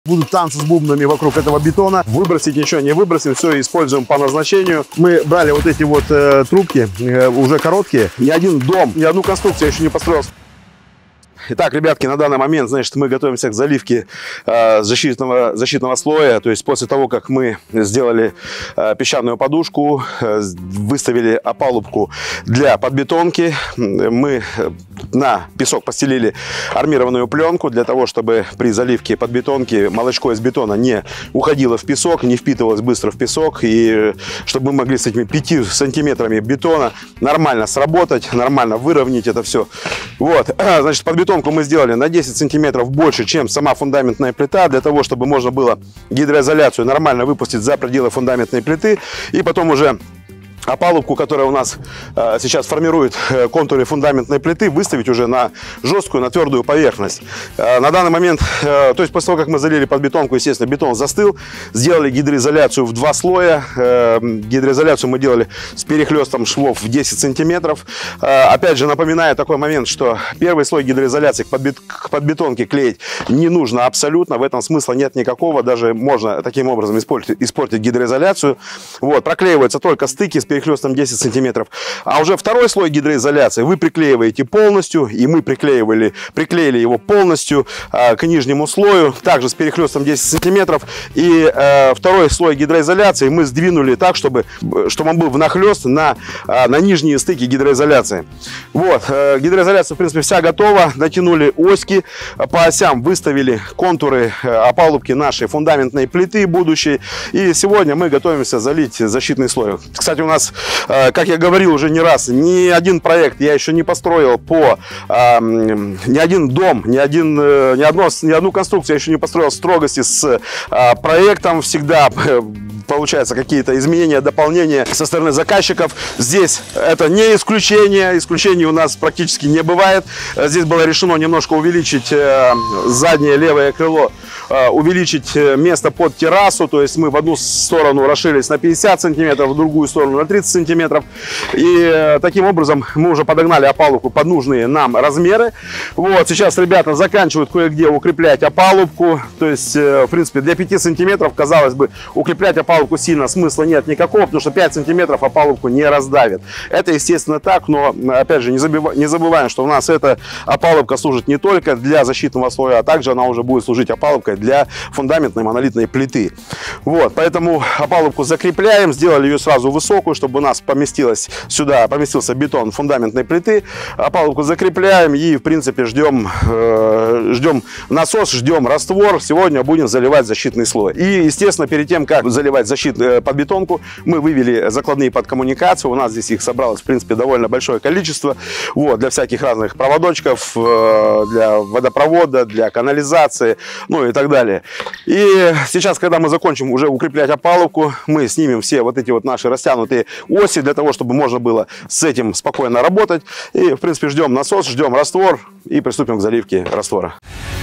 Будут танцы с бубнами вокруг этого бетона. Выбросить ничего не выбросим, все используем по назначению. Мы брали вот эти вот трубки, уже короткие. Ни один дом, ни одну конструкцию я еще не построил. Итак, ребятки, на данный момент, значит, мы готовимся к заливке защитного слоя. То есть после того, как мы сделали песчаную подушку, выставили опалубку для подбетонки, мы на песок постелили армированную пленку для того, чтобы при заливке подбетонки молочко из бетона не уходило в песок, не впитывалось быстро в песок, и чтобы мы могли с этими 5 сантиметрами бетона нормально сработать, нормально выровнять это все. Вот, значит, подбетонку мы сделали на 10 сантиметров больше, чем сама фундаментная плита, для того, чтобы можно было гидроизоляцию нормально выпустить за пределы фундаментной плиты, и потом уже опалубку, которая у нас сейчас формирует контуры фундаментной плиты, выставить уже на жесткую, на твердую поверхность. На данный момент, то есть после того, как мы залили подбетонку, естественно, бетон застыл, сделали гидроизоляцию в 2 слоя. Гидроизоляцию мы делали с перехлестом швов в 10 сантиметров. Опять же, напоминаю такой момент, что первый слой гидроизоляции к подбетонке клеить не нужно абсолютно, в этом смысла нет никакого, даже можно таким образом испортить гидроизоляцию. Вот, проклеиваются только стыки с перехлестом 10 сантиметров. А уже второй слой гидроизоляции вы приклеиваете полностью, и мы приклеили его полностью к нижнему слою, также с перехлестом 10 сантиметров. И второй слой гидроизоляции мы сдвинули так, чтобы он был внахлёст на нижние стыки гидроизоляции. Вот, гидроизоляция, в принципе, вся готова. Натянули оськи по осям, выставили контуры опалубки нашей фундаментной плиты будущей. И сегодня мы готовимся залить защитный слой. Кстати, у нас, как я говорил уже не раз, ни один проект я еще не построил ни один дом, ни одну конструкцию я еще не построил в строгости с проектом. Всегда получаются какие-то изменения, дополнения со стороны заказчиков. Здесь это не исключение, исключений у нас практически не бывает. Здесь было решено немножко увеличить заднее левое крыло, увеличить место под террасу, то есть мы в одну сторону расширились на 50 сантиметров, в другую сторону на 30 сантиметров, и таким образом мы уже подогнали опалубку под нужные нам размеры. Вот, сейчас ребята заканчивают кое-где укреплять опалубку, то есть, в принципе, для 5 сантиметров, казалось бы, укреплять опалубку сильно смысла нет никакого, потому что 5 сантиметров опалубку не раздавит. Это, естественно, так, но, опять же, не забываем, что у нас эта опалубка служит не только для защитного слоя, а также она уже будет служить опалубкой для фундаментной монолитной плиты. Вот, поэтому опалубку закрепляем, сделали ее сразу высокую, чтобы у нас поместился бетон фундаментной плиты. Опалубку закрепляем и, в принципе, ждем насос, ждем раствор. Сегодня будем заливать защитный слой. И, естественно, перед тем, как заливать подбетонку, мы вывели закладные подкоммуникации. У нас здесь их собралось, в принципе, довольно большое количество. Вот, для всяких разных проводочков, для водопровода, для канализации, ну и так далее. И сейчас, когда мы закончим уже укреплять опалубку, мы снимем все вот эти вот наши растянутые оси, для того, чтобы можно было с этим спокойно работать. И, в принципе, ждем насос, ждем раствор и приступим к заливке раствора.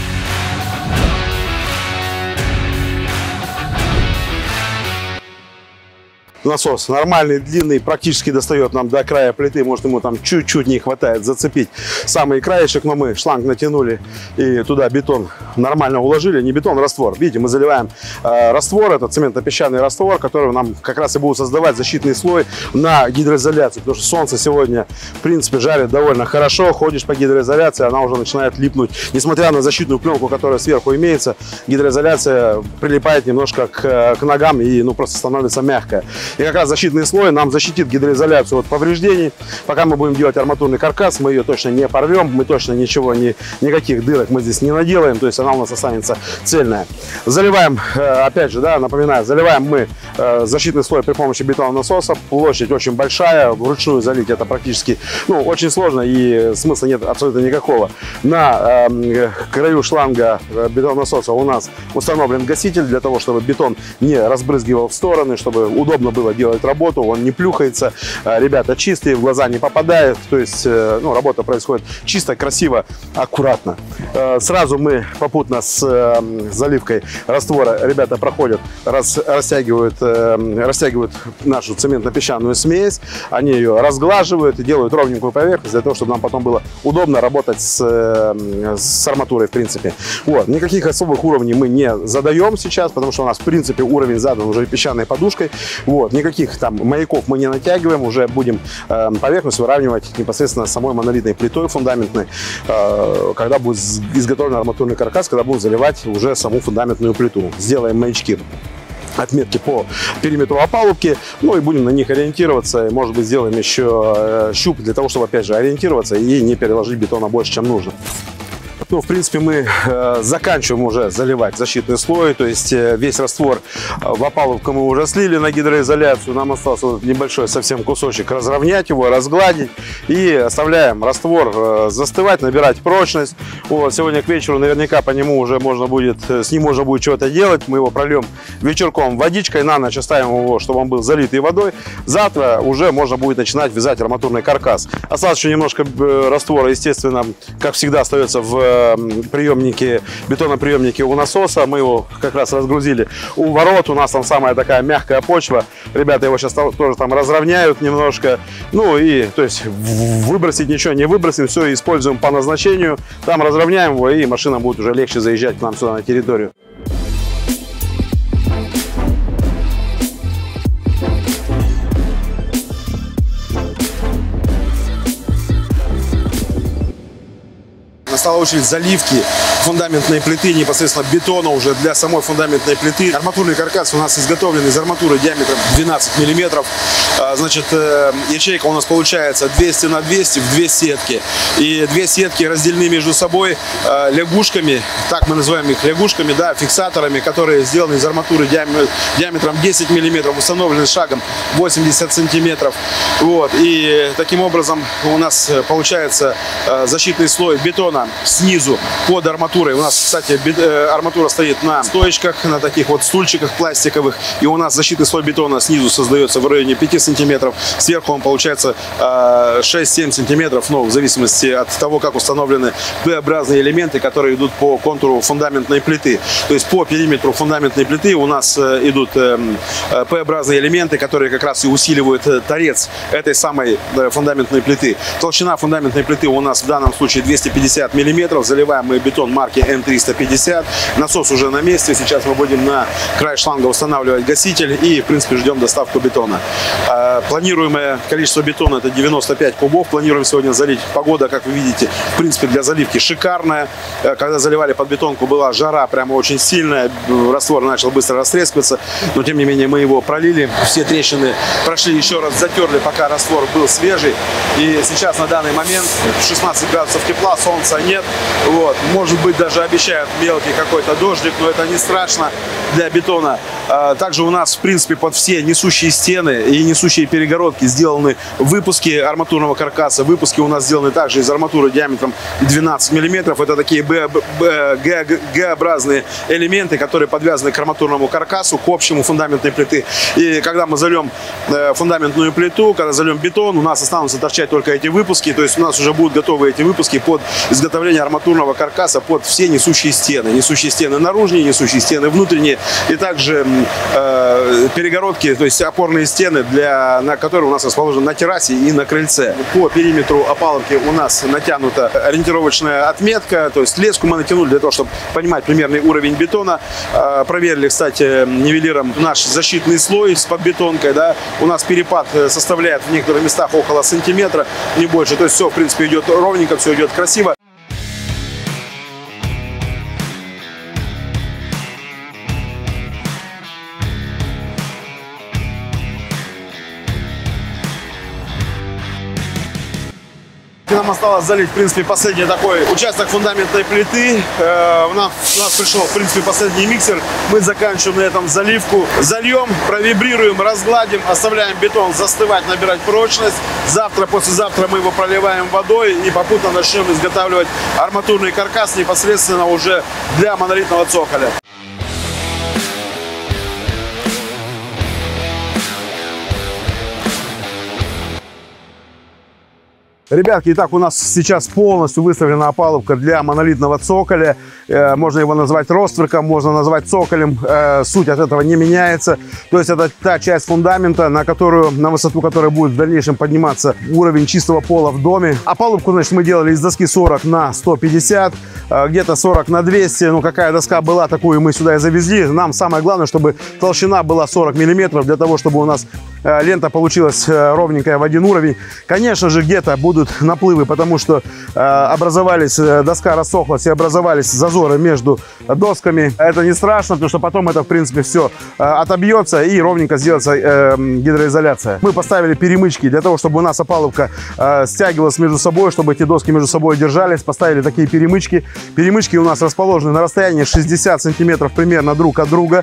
Насос нормальный, длинный, практически достает нам до края плиты. Может, ему там чуть-чуть не хватает зацепить самый краешек, но мы шланг натянули и туда бетон нормально уложили. Не бетон, раствор. Видите, мы заливаем раствор, это цементно-песчаный раствор, который нам как раз и будет создавать защитный слой на гидроизоляцию. Потому что солнце сегодня, в принципе, жарит довольно хорошо. Ходишь по гидроизоляции, она уже начинает липнуть. Несмотря на защитную пленку, которая сверху имеется, гидроизоляция прилипает немножко к ногам и просто становится мягкая. И как раз защитный слой нам защитит гидроизоляцию от повреждений. Пока мы будем делать арматурный каркас, мы ее точно не порвем, мы точно никаких дырок мы здесь не наделаем, то есть она у нас останется цельная. Заливаем, опять же, напоминаю, заливаем мы защитный слой при помощи бетонного насоса. Площадь очень большая, вручную залить это практически очень сложно и смысла нет абсолютно никакого. На краю шланга бетонного насоса у нас установлен гаситель для того, чтобы бетон не разбрызгивал в стороны, чтобы удобно было красиво делает работу, он не плюхается, ребята чистые, в глаза не попадают, то есть ну, работа происходит чисто, красиво, аккуратно. Сразу мы попутно с заливкой раствора ребята проходят, растягивают нашу цементно-песчаную смесь, они ее разглаживают и делают ровненькую поверхность для того, чтобы нам потом было удобно работать с арматурой, в принципе. Вот. Никаких особых уровней мы не задаем сейчас, потому что у нас, в принципе, уровень задан уже песчаной подушкой. Вот. Никаких там маяков мы не натягиваем, уже будем поверхность выравнивать непосредственно самой монолитной плитой фундаментной, когда будет изготовлен арматурный каркас, когда будем заливать уже саму фундаментную плиту. Сделаем маячки, отметки по периметру опалубки, ну и будем на них ориентироваться. Может быть, сделаем еще щуп для того, чтобы, опять же, ориентироваться и не переложить бетона больше, чем нужно. Ну, в принципе, мы заканчиваем уже заливать защитный слой, то есть весь раствор в опалубку мы уже слили на гидроизоляцию. Нам остался вот небольшой совсем кусочек разровнять его, разгладить, и оставляем раствор застывать, набирать прочность. Вот, сегодня к вечеру наверняка по нему уже можно будет, с ним можно будет что-то делать. Мы его прольем вечерком водичкой, на ночь оставим его, чтобы он был залитый водой. Завтра уже можно будет начинать вязать арматурный каркас. Осталось еще немножко раствора, естественно, как всегда, остается в приемнике, бетоноприемнике у насоса. Мы его как раз разгрузили у ворот. У нас там самая такая мягкая почва. Ребята его сейчас тоже там разровняют немножко. Ну и, то есть, выбросить ничего не выбросим, все используем по назначению. Там разровняем его, и машина будет уже легче заезжать к нам сюда на территорию. Настала очередь заливки фундаментной плиты, непосредственно бетона уже для самой фундаментной плиты. Арматурный каркас у нас изготовлен из арматуры диаметром 12 миллиметров. Значит, ячейка у нас получается 200 на 200 в 2 сетки. И 2 сетки разделены между собой лягушками, так мы называем их лягушками, да, фиксаторами, которые сделаны из арматуры диаметром 10 миллиметров, установлены шагом 80 сантиметров. Вот. И таким образом у нас получается защитный слой бетона снизу под арматурой. У нас, кстати, арматура стоит на стоечках, на таких вот стульчиках пластиковых. И у нас защитный слой бетона снизу создается в районе 5 сантиметров. Сверху он получается 6-7 сантиметров, но в зависимости от того, как установлены П-образные элементы, которые идут по контуру фундаментной плиты. То есть по периметру фундаментной плиты у нас идут П-образные элементы, которые как раз и усиливают торец этой самой фундаментной плиты. Толщина фундаментной плиты у нас в данном случае 250 миллиметров. Заливаем мы бетон марки М350. Насос уже на месте. Сейчас мы будем на край шланга устанавливать гаситель и, в принципе, ждем доставку бетона. Планируемое количество бетона — это 95 кубов. Планируем сегодня залить. Погода, как вы видите, в принципе, для заливки шикарная. Когда заливали под бетонку, была жара прямо очень сильная. Раствор начал быстро растрескиваться. Но, тем не менее, мы его пролили. Все трещины прошли, еще раз затерли, пока раствор был свежий. И сейчас, на данный момент, 16 градусов тепла, солнца нет. Вот. Может быть, даже обещают мелкий какой-то дождик, но это не страшно для бетона. Также у нас, в принципе, под все несущие стены и несущие перегородки сделаны выпуски арматурного каркаса. Выпуски у нас сделаны также из арматуры диаметром 12 миллиметров. Это такие Г-образные элементы, которые подвязаны к арматурному каркасу, к общему фундаментной плиты. И когда мы зальем фундаментную плиту, когда зальем бетон, у нас останутся торчать только эти выпуски. То есть у нас уже будут готовы эти выпуски под изготовление арматурного каркаса под все несущие стены. Несущие стены наружные, несущие стены внутренние. И также перегородки, то есть опорные стены, на которые у нас расположены на террасе и на крыльце. По периметру опалубки у нас натянута ориентировочная отметка, то есть леску мы натянули для того, чтобы понимать примерный уровень бетона. Проверили, кстати, нивелиром наш защитный слой с подбетонкой. Да. У нас перепад составляет в некоторых местах около сантиметра, не больше. То есть все, в принципе, идет ровненько, все идет красиво. Нам осталось залить, в принципе, последний такой участок фундаментной плиты. У нас пришел, в принципе, последний миксер. Мы заканчиваем на этом заливку. Зальем, провибрируем, разгладим, оставляем бетон застывать, набирать прочность. Завтра, послезавтра мы его проливаем водой и попутно начнем изготавливать арматурный каркас непосредственно уже для монолитного цоколя. Ребятки, итак, у нас сейчас полностью выставлена опалубка для монолитного цоколя. Можно его назвать ростверком, можно назвать цоколем. Суть от этого не меняется. То есть это та часть фундамента, на высоту которой будет в дальнейшем подниматься уровень чистого пола в доме. Опалубку, значит, мы делали из доски 40 на 150, где-то 40 на 200. Ну, какая доска была, такую мы сюда и завезли. Нам самое главное, чтобы толщина была 40 миллиметров, для того, чтобы у нас лента получилась ровненькая в один уровень. Конечно же, где-то будут наплывы, потому что образовались, доска рассохлась и образовались зазоры между досками. Это не страшно, потому что потом это, в принципе, все отобьется и ровненько сделается гидроизоляция. Мы поставили перемычки для того, чтобы у нас опалубка стягивалась между собой, чтобы эти доски между собой держались. Поставили такие перемычки. Перемычки у нас расположены на расстоянии 60 сантиметров примерно друг от друга.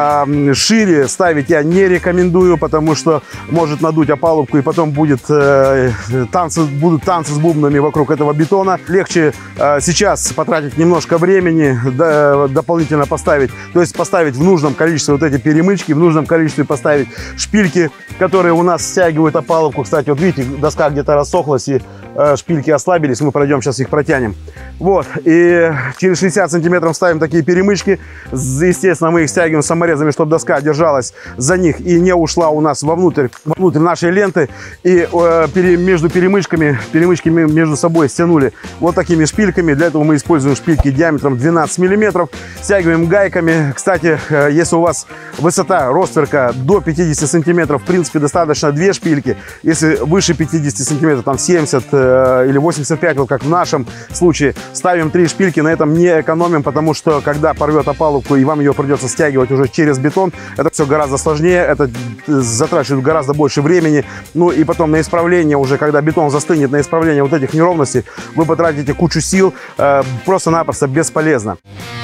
Шире ставить я не рекомендую, потому что может надуть опалубку, и потом будут танцы с бубнами вокруг этого бетона. Легче сейчас потратить немножко времени, дополнительно поставить, то есть поставить в нужном количестве вот эти перемычки, в нужном количестве поставить шпильки, которые у нас стягивают опалубку. Кстати, вот видите, доска где-то рассохлась и шпильки ослабились. Мы пройдем, сейчас их протянем. Вот, и через 60 сантиметров ставим такие перемычки. Естественно, мы их стягиваем саморезами, чтобы доска держалась за них и не ушла у нас вовнутрь нашей ленты. И между перемычки между собой стянули вот такими шпильками. Для этого мы используем шпильки диаметром 12 миллиметров. Стягиваем гайками. Кстати, если у вас высота ростверка до 50 сантиметров, в принципе, достаточно 2 шпильки. Если выше 50 сантиметров, там 70 или 85, вот как в нашем случае, ставим 3 шпильки. На этом не экономим, потому что когда порвет опалубку и вам ее придется стягивать уже через бетон, это все гораздо сложнее, это затрачивает гораздо больше времени. Ну и потом на исправление уже, когда бетон застынет, на исправление вот этих неровностей, вы потратите кучу сил, просто-напросто бесполезно.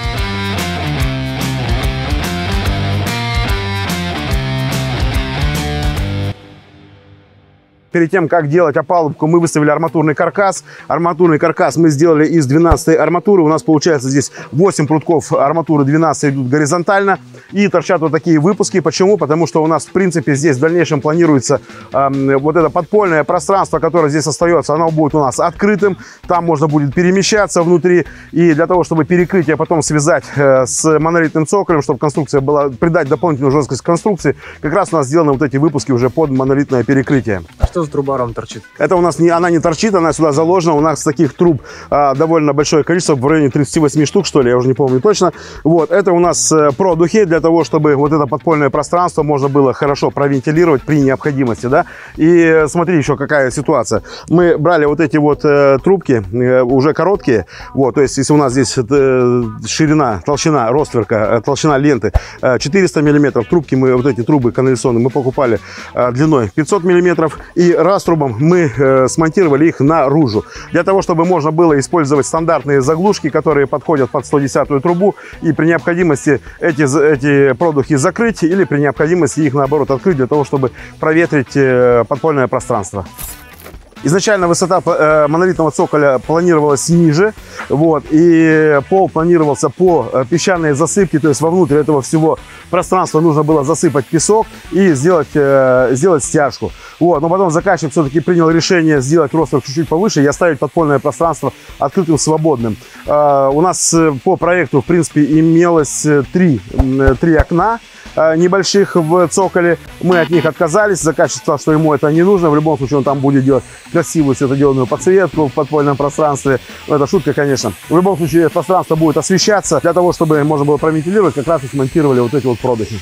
Перед тем, как делать опалубку, мы выставили арматурный каркас. Арматурный каркас мы сделали из 12 арматуры. У нас получается здесь 8 прутков арматуры, 12 идут горизонтально. И торчат вот такие выпуски. Почему? Потому что у нас, в принципе, здесь в дальнейшем планируется вот это подпольное пространство, которое здесь остается. Оно будет у нас открытым. Там можно будет перемещаться внутри. И для того, чтобы перекрытие потом связать с монолитным цоколем, чтобы конструкция была, придать дополнительную жесткость конструкции, как раз у нас сделаны вот эти выпуски уже под монолитное перекрытие. Что за труба ром торчит? Это у нас она не торчит, она сюда заложена. У нас таких труб довольно большое количество, в районе 38 штук, что ли, я уже не помню точно. Вот, это у нас продухи для того, чтобы вот это подпольное пространство можно было хорошо провентилировать при необходимости, да. И смотри, еще какая ситуация. Мы брали вот эти вот трубки, уже короткие, вот, то есть если у нас здесь ширина, толщина ростверка, толщина ленты 400 миллиметров, трубки мы, вот эти трубы канализационные, мы покупали длиной 500 миллиметров, и раструбом мы смонтировали их наружу, для того, чтобы можно было использовать стандартные заглушки, которые подходят под 110-ю трубу, и при необходимости эти продухи закрыть, или при необходимости их, наоборот, открыть, для того, чтобы проветрить подпольное пространство. Изначально высота монолитного цоколя планировалась ниже, вот, и пол планировался по песчаной засыпке, то есть вовнутрь этого всего пространства нужно было засыпать песок и сделать стяжку. Вот, но потом заказчик все-таки принял решение сделать ростверк чуть-чуть повыше и оставить подпольное пространство открытым, свободным. У нас по проекту, в принципе, имелось три окна небольших в цоколе. Мы от них отказались. Заказчик сказал, что ему это не нужно. В любом случае он там будет делать красивую светодиодную подсветку в подпольном пространстве. Ну, это шутка, конечно. В любом случае пространство будет освещаться. Для того, чтобы можно было провентилировать, как раз и смонтировали вот эти вот продухи.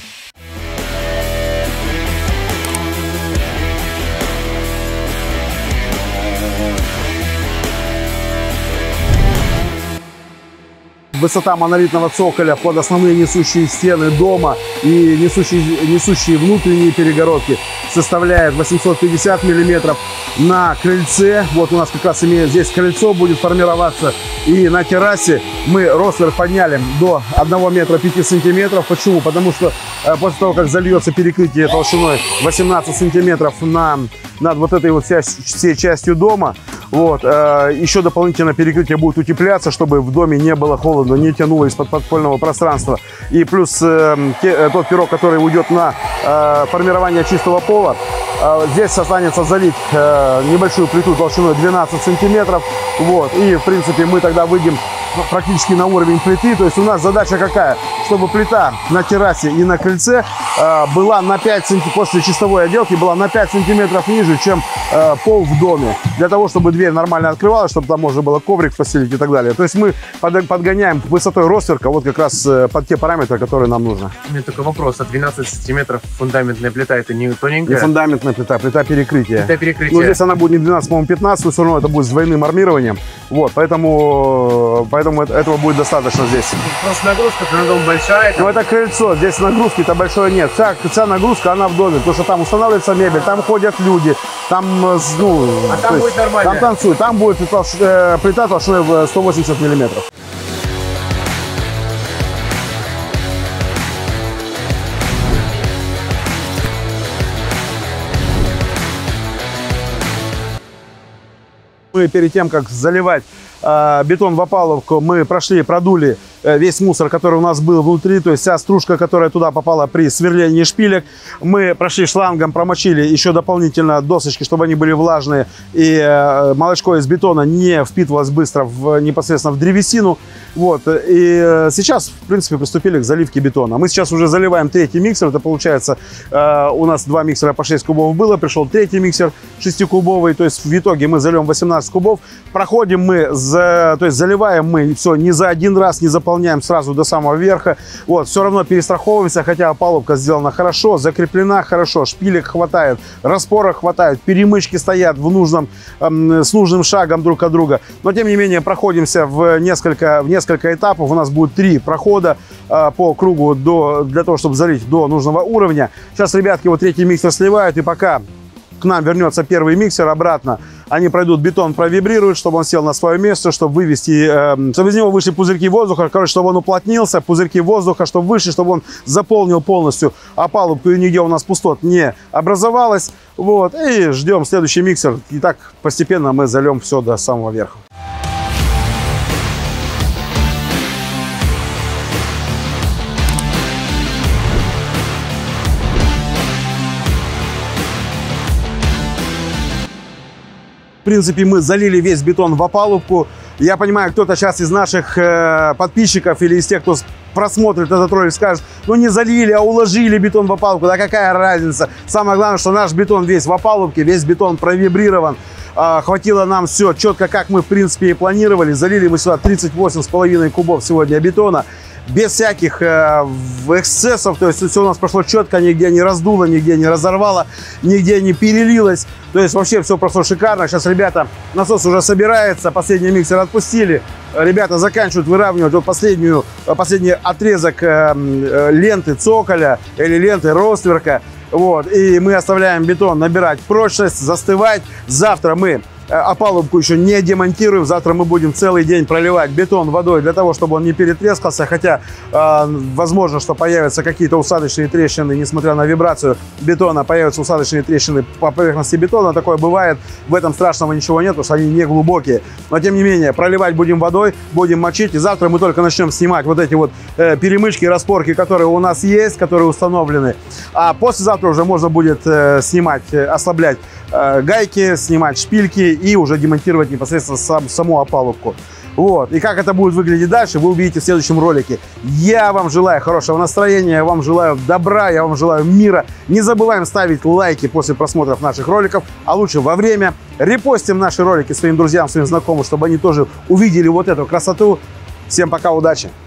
Высота монолитного цоколя под основные несущие стены дома и несущие внутренние перегородки составляет 850 миллиметров. На крыльце, вот у нас как раз здесь крыльцо будет формироваться, и на террасе мы ростверк подняли до 1 метра 5 сантиметров. Почему? Потому что после того, как зальется перекрытие толщиной 18 сантиметров над вот этой вот всей частью дома, вот, еще дополнительно перекрытие будет утепляться, чтобы в доме не было холодно, не тянуло из-под подпольного пространства. И плюс тот пирог, который уйдет на формирование чистого пола, Здесь останется залить небольшую плиту толщиной 12 сантиметров. Вот. И, в принципе, мы тогда выйдем практически на уровень плиты. То есть у нас задача какая? Чтобы плита на террасе и на крыльце была на 5 сантиметров, после чистовой отделки была на 5 сантиметров ниже, чем пол в доме. Для того, чтобы дверь нормально открывалась, чтобы там можно было коврик постелить и так далее. То есть мы подгоняем высотой ростверка вот как раз под те параметры, которые нам нужно. У меня только вопрос. А 12 сантиметров фундаментная плита — это не тоненькая? Не фундаментная плита, плита перекрытия. Плита перекрытия. Но здесь она будет не 12, по-моему, 15, но все равно это будет с двойным армированием. Вот, поэтому этого будет достаточно здесь. Просто нагрузка на дом большая. Ну это крыльцо, здесь нагрузки-то большой нет. Вся нагрузка, она в доме, потому что там устанавливается мебель, там ходят люди, там, ну... А там будет нормально? Там танцуют, там будет плита толщиной в 180 миллиметров. Мы перед тем, как заливать бетон в опалубку, мы продули весь мусор, который у нас был внутри, то есть вся стружка, которая туда попала при сверлении шпилек. Мы прошли шлангом, промочили еще дополнительно досочки, чтобы они были влажные, и молочко из бетона не впитывалось быстро непосредственно в древесину. Вот. И сейчас, в принципе, приступили к заливке бетона. Мы сейчас уже заливаем третий миксер. Это получается, у нас 2 миксера по 6 кубов было, пришел третий миксер 6-кубовый. То есть в итоге мы зальем 18 кубов. Проходим мы, то есть заливаем мы все не за один раз, не заполняем сразу до самого верха. Вот, все равно перестраховываемся, хотя опалубка сделана хорошо, закреплена хорошо, шпилек хватает, распорок хватает, перемычки стоят с нужным шагом друг от друга. Но тем не менее проходимся в несколько этапов. У нас будет 3 прохода по кругу для того, чтобы залить до нужного уровня. Сейчас ребятки вот третий миксер сливают, и пока к нам вернется первый миксер обратно, они пройдут, бетон провибрируют, чтобы он сел на свое место, чтобы вывести, чтобы из него вышли пузырьки воздуха, короче, чтобы он уплотнился, пузырьки воздуха, чтобы вышли, чтобы он заполнил полностью опалубку, и нигде у нас пустот не образовалось. Вот, и ждем следующий миксер, и так постепенно мы зальем все до самого верха. В принципе, мы залили весь бетон в опалубку. Я понимаю, кто-то сейчас из наших подписчиков или из тех, кто просмотрит этот ролик, скажет: ну не залили, а уложили бетон в опалубку. Да какая разница? Самое главное, что наш бетон весь в опалубке, весь бетон провибрирован. Хватило нам все четко, как мы в принципе и планировали. Залили мы сюда 38,5 кубов сегодня бетона. Без всяких эксцессов, то есть все у нас прошло четко, нигде не раздуло, нигде не разорвало, нигде не перелилось. То есть вообще все прошло шикарно. Сейчас ребята, насос уже собирается, последний миксер отпустили. Ребята заканчивают выравнивать вот последний отрезок ленты цоколя или ленты ростверка. Вот. И мы оставляем бетон набирать прочность, застывать. Завтра мы опалубку еще не демонтируем. Завтра мы будем целый день проливать бетон водой для того, чтобы он не перетрескался. Хотя возможно, что появятся какие-то усадочные трещины, несмотря на вибрацию бетона, появятся усадочные трещины по поверхности бетона. Такое бывает. В этом страшного ничего нет, потому что они не глубокие. Но тем не менее, проливать будем водой, будем мочить. И завтра мы только начнем снимать вот эти вот перемычки, распорки, которые у нас есть, которые установлены. А послезавтра уже можно будет снимать, ослаблять гайки, снимать шпильки и уже демонтировать непосредственно саму опалубку. Вот. И как это будет выглядеть дальше, вы увидите в следующем ролике. Я вам желаю хорошего настроения, я вам желаю добра, я вам желаю мира. Не забываем ставить лайки после просмотров наших роликов, а лучше во время. Репостим наши ролики своим друзьям, своим знакомым, чтобы они тоже увидели вот эту красоту. Всем пока, удачи!